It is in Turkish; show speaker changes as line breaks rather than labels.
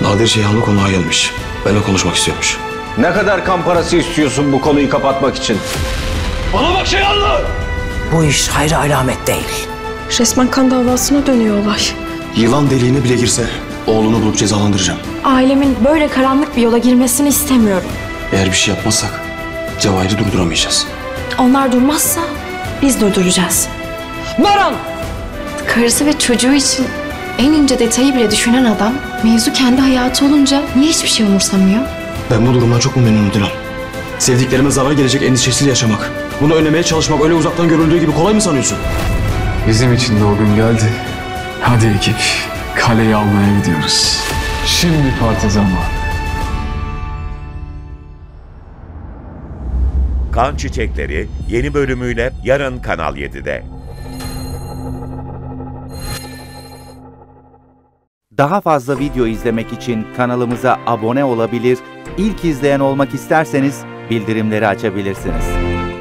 Nadir Ceyhanlı konağa gelmiş. Benimle konuşmak istiyormuş.
Ne kadar kan parası istiyorsun bu konuyu kapatmak için?
Bana bak Ceyhanlı!
Bu iş hayra alamet değil.
Resmen kan davasına dönüyor olay.
Yılan deliğine bile girse oğlunu bulup cezalandıracağım.
Ailemin böyle karanlık bir yola girmesini istemiyorum.
Eğer bir şey yapmazsak Cevahir'i durduramayacağız.
Onlar durmazsa biz durduracağız.
Baran!
Karısı ve çocuğu için en ince detayı bile düşünen adam mevzu kendi hayatı olunca niye hiçbir şey umursamıyor?
Ben bu durumdan çok mu memnunum Dilan? Sevdiklerime zarar gelecek endişesiyle yaşamak. Bunu önlemeye çalışmak öyle uzaktan görüldüğü gibi kolay mı sanıyorsun?
Bizim için de o gün geldi. Hadi ekip, kaleyi almaya gidiyoruz. Şimdi parti zamanı.
Kan Çiçekleri yeni bölümüyle yarın Kanal 7'de.
Daha fazla video izlemek için kanalımıza abone olabilir, ilk izleyen olmak isterseniz bildirimleri açabilirsiniz.